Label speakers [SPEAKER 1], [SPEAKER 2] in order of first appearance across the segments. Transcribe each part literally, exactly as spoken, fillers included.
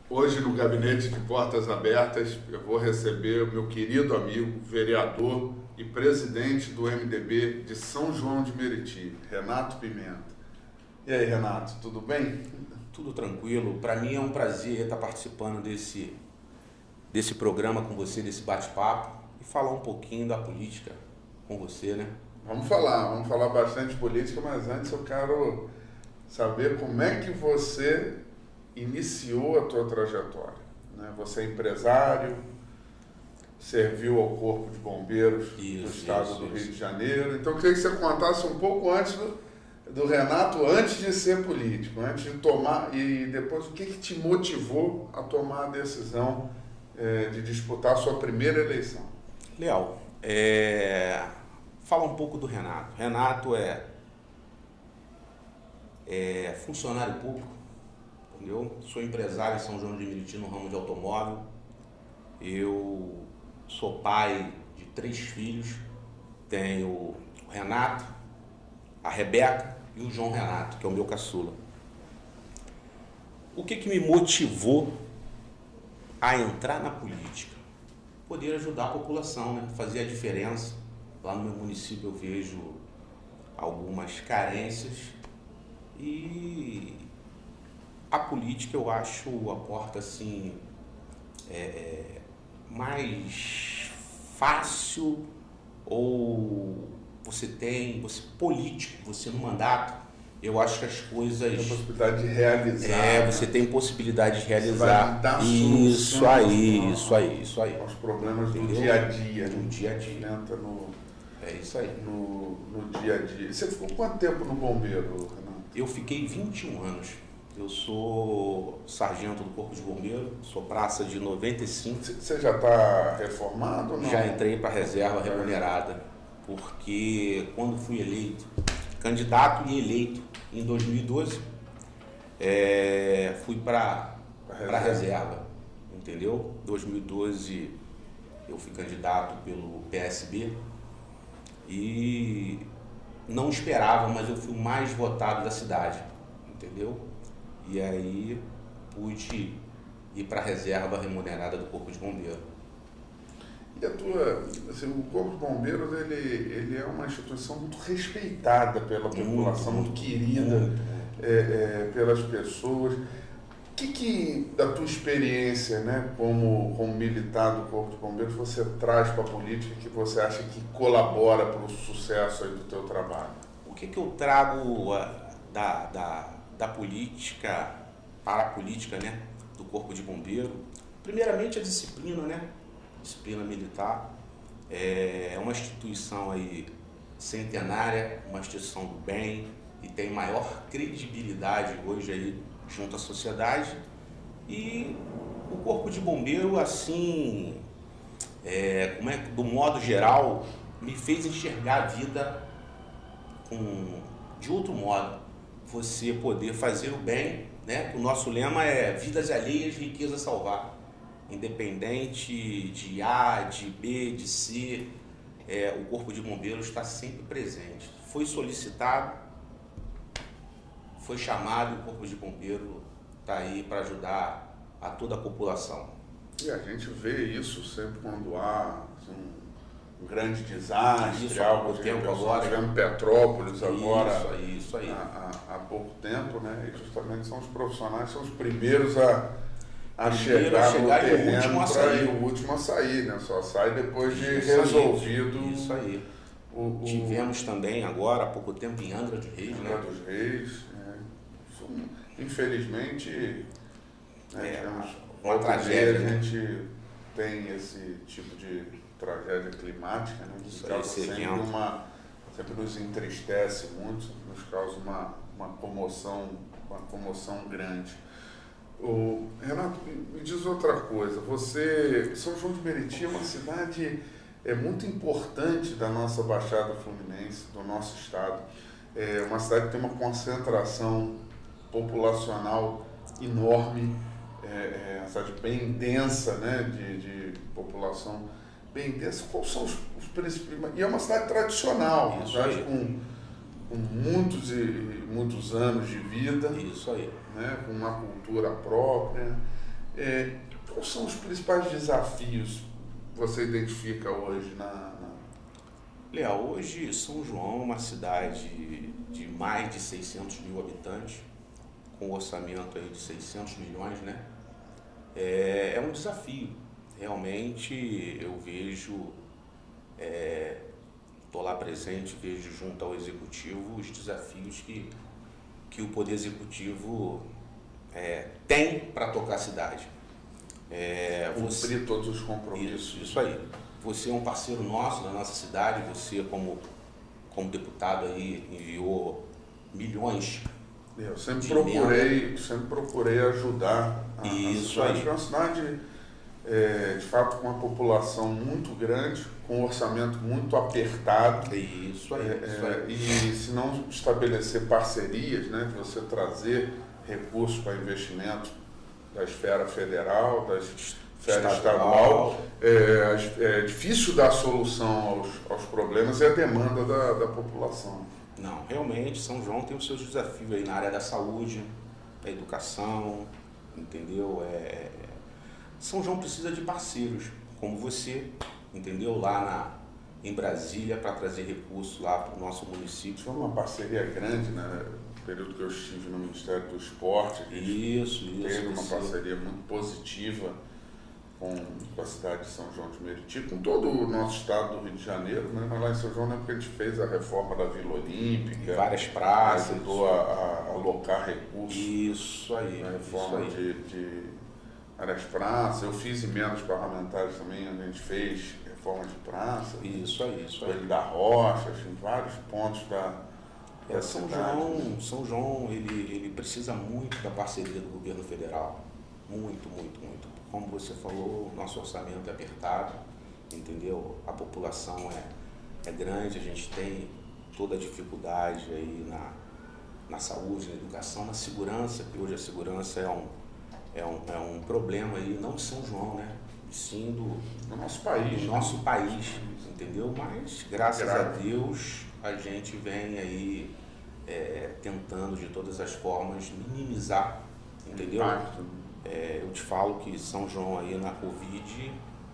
[SPEAKER 1] Hoje, no Gabinete de Portas Abertas, eu vou receber o meu querido amigo, vereador e presidente do M D B de São João de Meriti, Renato Pimenta. E aí, Renato, tudo bem?
[SPEAKER 2] Tudo tranquilo. Para mim é um prazer estar participando desse, desse programa com você, desse bate-papo, e falar um pouquinho da política com você, né?
[SPEAKER 1] Vamos falar, vamos falar bastante de política, mas antes eu quero saber como é que você iniciou a tua trajetória, né? Você é empresário, serviu ao Corpo de Bombeiros
[SPEAKER 2] isso,
[SPEAKER 1] do Estado
[SPEAKER 2] isso,
[SPEAKER 1] do
[SPEAKER 2] isso.
[SPEAKER 1] Rio de Janeiro. Então eu queria que você contasse um pouco antes do, do Renato, antes de ser político, antes de tomar, e depois o que, que te motivou a tomar a decisão é, de disputar a sua primeira eleição.
[SPEAKER 2] Leal, é... fala um pouco do Renato. Renato é, é funcionário público, entendeu? Sou empresário em São João de Meriti no ramo de automóvel. Eu sou pai de três filhos. Tenho o Renato, a Rebeca e o João Renato, que é o meu caçula. O que que me motivou a entrar na política? Poder ajudar a população, né? Fazer a diferença. Lá no meu município eu vejo algumas carências e a política eu acho a porta assim é, mais fácil, ou você tem, você político, você no mandato, eu acho que as coisas...
[SPEAKER 1] Tem a possibilidade de realizar.
[SPEAKER 2] É,
[SPEAKER 1] né?
[SPEAKER 2] você tem possibilidade de realizar.
[SPEAKER 1] Você vai dar
[SPEAKER 2] isso aí,
[SPEAKER 1] aos,
[SPEAKER 2] isso aí, isso aí.
[SPEAKER 1] Aos problemas
[SPEAKER 2] Entendeu?
[SPEAKER 1] do dia a dia.
[SPEAKER 2] Do dia a dia.
[SPEAKER 1] Entra no,
[SPEAKER 2] É isso aí.
[SPEAKER 1] no, no dia a dia. Você ficou quanto tempo no bombeiro, Renato?
[SPEAKER 2] Eu fiquei vinte e um anos. Eu sou sargento do Corpo de Bombeiro, sou praça de noventa e cinco.
[SPEAKER 1] Você já está reformado ou não?
[SPEAKER 2] Já entrei para reserva remunerada, porque quando fui eleito, candidato e eleito em dois mil e doze, é, fui para a reserva. reserva, entendeu? Em dois mil e doze eu fui candidato pelo P S B e não esperava, mas eu fui o mais votado da cidade, entendeu? E aí pude ir para a reserva remunerada do Corpo de Bombeiro.
[SPEAKER 1] E a tua, assim, o Corpo de Bombeiros, ele, ele é uma instituição muito respeitada pela população, muito, muito querida muito, muito. É, é, pelas pessoas. O que, que da tua experiência, né, como, como militar do Corpo de Bombeiros, você traz para a política que você acha que colabora para o sucesso aí do teu trabalho?
[SPEAKER 2] O que, que eu trago uh, da, da, da política para a política, né, do Corpo de Bombeiro? Primeiramente a disciplina, né? Disciplina militar. É uma instituição aí centenária, uma instituição do bem e tem maior credibilidade hoje aí junto à sociedade. E o Corpo de Bombeiro, assim, é, como é, do modo geral, me fez enxergar a vida com, de outro modo. Você poder fazer o bem, né? O nosso lema é vidas alheias, riqueza salvar. Independente de A, de B, de C, é, o Corpo de Bombeiros está sempre presente. Foi solicitado, foi chamado, o Corpo de Bombeiro está aí para ajudar a toda a população.
[SPEAKER 1] E a gente vê isso sempre quando há assim, um grande desastre,
[SPEAKER 2] isso,
[SPEAKER 1] algo
[SPEAKER 2] há
[SPEAKER 1] de
[SPEAKER 2] tempo agora.
[SPEAKER 1] Tivemos Petrópolis agora,
[SPEAKER 2] isso aí, isso aí.
[SPEAKER 1] Há, há, há pouco tempo, né? E justamente são os profissionais, são os primeiros a a chegar, a chegar no terreno, e o último a sair. O último a sair, né? Só sai depois de isso resolvido.
[SPEAKER 2] Aí, isso aí. O, o... Tivemos também agora, há pouco tempo, em Angra dos Reis.
[SPEAKER 1] Angra
[SPEAKER 2] né?
[SPEAKER 1] dos Reis. É. Isso, infelizmente, né,
[SPEAKER 2] é,
[SPEAKER 1] tivemos
[SPEAKER 2] uma tragédia.
[SPEAKER 1] A
[SPEAKER 2] né?
[SPEAKER 1] gente tem esse tipo de tragédia climática, né? Que
[SPEAKER 2] isso
[SPEAKER 1] causa
[SPEAKER 2] aí,
[SPEAKER 1] sempre, uma, sempre nos entristece muito, nos causa uma, uma, comoção, uma comoção grande. O Renato, me diz outra coisa. Você, São João de Meriti é uma cidade é muito importante da nossa Baixada Fluminense, do nosso estado. É uma cidade que tem uma concentração populacional enorme, é, é uma cidade bem densa, né, de, de população bem densa. Quais são os, os principais? E é uma cidade tradicional, uma cidade com, com muitos e muitos anos de vida.
[SPEAKER 2] Isso aí.
[SPEAKER 1] Né, com uma cultura própria. É, quais são os principais desafios que você identifica hoje na... na...
[SPEAKER 2] Léo, hoje São João é uma cidade de mais de seiscentos mil habitantes, com um orçamento aí de seiscentos milhões, né? É, é um desafio. Realmente eu vejo, estou é, lá presente, vejo junto ao Executivo os desafios que, que o Poder Executivo é, tem para tocar a cidade.
[SPEAKER 1] É, Cumprir você, todos os compromissos.
[SPEAKER 2] Isso, isso aí. Você é um parceiro nosso da nossa cidade, você como, como deputado aí enviou milhões.
[SPEAKER 1] Eu sempre procurei, sempre procurei ajudar a,
[SPEAKER 2] isso
[SPEAKER 1] a cidade.
[SPEAKER 2] Aí.
[SPEAKER 1] É uma cidade, é, de fato, com uma população muito grande, com um orçamento muito apertado.
[SPEAKER 2] Isso aí,
[SPEAKER 1] é,
[SPEAKER 2] isso aí.
[SPEAKER 1] E se não estabelecer parcerias, né, de você trazer recursos para investimento da esfera federal, da esfera estadual, é, é difícil dar solução aos, aos problemas e a demanda da, da população.
[SPEAKER 2] Não, realmente São João tem os seus desafios aí na área da saúde, da educação, entendeu? É, São João precisa de parceiros, como você, entendeu? Lá na, em Brasília, para trazer recursos lá para o nosso município.
[SPEAKER 1] Foi uma parceria grande, né? No período que eu estive no Ministério do Esporte.
[SPEAKER 2] Isso, isso.
[SPEAKER 1] Teve uma
[SPEAKER 2] isso.
[SPEAKER 1] parceria muito positiva com a cidade de São João de Meriti, com todo o nosso estado do Rio de Janeiro, né? Mas lá em São João, né, porque a gente fez a reforma da Vila Olímpica,
[SPEAKER 2] várias praças,
[SPEAKER 1] ajudou a, a alocar recursos.
[SPEAKER 2] Isso aí.
[SPEAKER 1] Na reforma
[SPEAKER 2] isso aí.
[SPEAKER 1] De, de várias praças. Eu fiz emendas parlamentares também, a gente fez reforma de praça.
[SPEAKER 2] Isso aí, isso aí.
[SPEAKER 1] Coelho da Rocha, em vários pontos da, da
[SPEAKER 2] é, São
[SPEAKER 1] cidade.
[SPEAKER 2] João, São João ele, ele precisa muito da parceria do governo federal. Muito, muito, muito. Como você falou, nosso orçamento é apertado, entendeu? A população é, é grande, a gente tem toda a dificuldade aí na, na saúde, na educação, na segurança, que hoje a segurança é um, é um, é um problema aí, não de São João, né? Sim do,
[SPEAKER 1] do nosso país.
[SPEAKER 2] Do
[SPEAKER 1] né?
[SPEAKER 2] nosso país, entendeu? Mas, graças
[SPEAKER 1] Grave.
[SPEAKER 2] a Deus, a gente vem aí é, tentando de todas as formas minimizar, entendeu?
[SPEAKER 1] Impacto.
[SPEAKER 2] É, eu te falo que São João aí na Covid,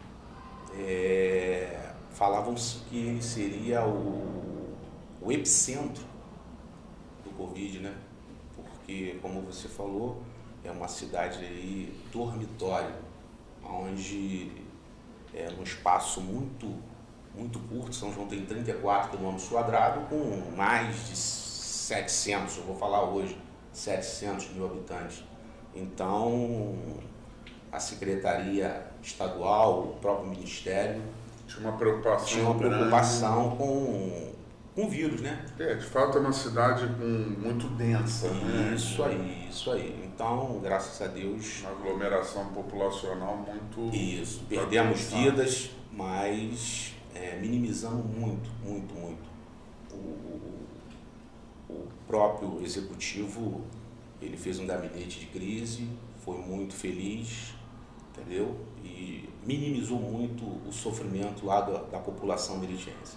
[SPEAKER 2] é, falavam que ele seria o, o epicentro do Covid, né? Porque, como você falou, é uma cidade aí dormitório, onde é num espaço muito, muito curto. São João tem trinta e quatro quilômetros quadrados, com mais de setecentos, eu vou falar hoje, setecentos mil habitantes. Então, a Secretaria Estadual, o próprio Ministério,
[SPEAKER 1] tinha uma preocupação,
[SPEAKER 2] tinha uma preocupação com, com o vírus, né?
[SPEAKER 1] É, de fato é uma cidade com, muito densa, né?
[SPEAKER 2] Isso aí, isso aí. Então, graças a Deus...
[SPEAKER 1] Uma aglomeração populacional muito...
[SPEAKER 2] Isso, perdemos vidas, mas é, minimizamos muito, muito, muito. O, o, o próprio Executivo... Ele fez um gabinete de crise, foi muito feliz, entendeu? E minimizou muito o sofrimento lá da, da população meritiense.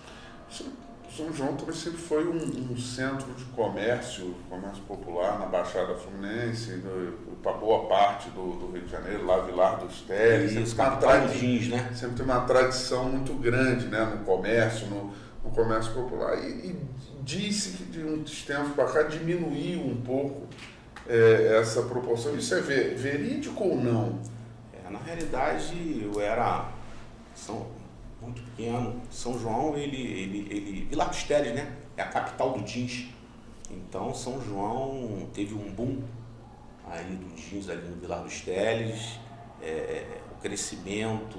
[SPEAKER 1] São João também sempre foi um, um centro de comércio, comércio popular na Baixada Fluminense, para boa parte do, do Rio de Janeiro, lá Vilar dos Teles.
[SPEAKER 2] Isso, capital do jeans, né?
[SPEAKER 1] Sempre tem uma tradição muito grande, né, no comércio, no, no comércio popular. E, e disse que de uns tempos para cá diminuiu um pouco É, essa proporção. Isso é ver, verídico ou não?
[SPEAKER 2] É, na realidade, eu era são, muito pequeno. São João, ele, ele, ele... Vilar dos Teles, né? É a capital do jeans. Então, São João teve um boom aí do jeans ali no Vilar dos Teles, é, o crescimento,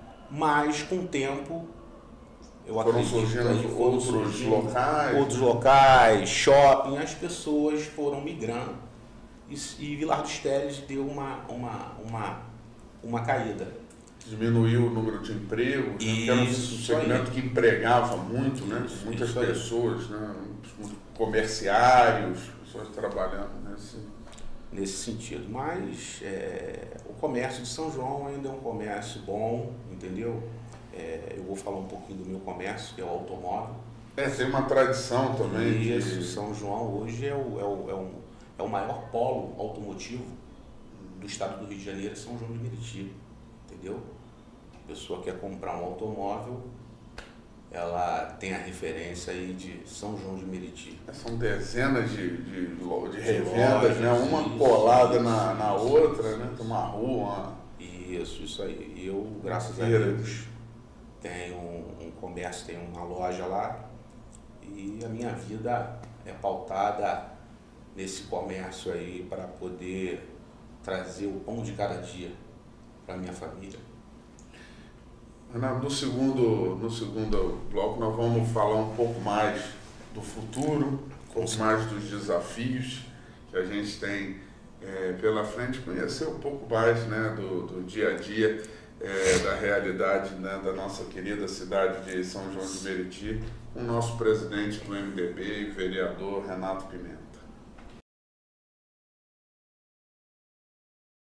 [SPEAKER 2] mas com o tempo... Eu
[SPEAKER 1] foram
[SPEAKER 2] acredito
[SPEAKER 1] surgindo
[SPEAKER 2] aí, foram
[SPEAKER 1] outros
[SPEAKER 2] surgindo
[SPEAKER 1] locais.
[SPEAKER 2] Outros locais, shopping, as pessoas foram migrando. E, e Vilar dos Teles deu uma, uma, uma, uma caída.
[SPEAKER 1] Diminuiu o número de empregos, né? Era um segmento aí que empregava muito, né?
[SPEAKER 2] Isso,
[SPEAKER 1] muitas
[SPEAKER 2] isso
[SPEAKER 1] pessoas, né? Comerciários, pessoas trabalhando nesse,
[SPEAKER 2] nesse sentido. Mas é, o comércio de São João ainda é um comércio bom, entendeu? É, eu vou falar um pouquinho do meu comércio, que é o automóvel.
[SPEAKER 1] É, tem uma tradição também.
[SPEAKER 2] Isso,
[SPEAKER 1] de...
[SPEAKER 2] São João hoje é o, é o, é um, é o maior polo automotivo do estado do Rio de Janeiro é São João de Meriti, entendeu? A pessoa quer comprar um automóvel, ela tem a referência aí de São João de Meriti.
[SPEAKER 1] São dezenas de, de, de revendas, né? Uma isso, colada isso, na, na outra, né? Tem uma rua. Uma...
[SPEAKER 2] Isso, isso aí. Eu, graças a Deus, tenho um, um comércio, tenho uma loja lá e a minha vida é pautada nesse comércio aí para poder trazer o pão de cada dia para minha família.
[SPEAKER 1] Renato, no segundo, no segundo bloco nós vamos falar um pouco mais do futuro, um pouco mais dos desafios que a gente tem é, pela frente, conhecer um pouco mais, né, do, do dia a dia, é, da realidade, né, da nossa querida cidade de São João de Meriti, com o nosso presidente do M D B e vereador Renato Pimenta.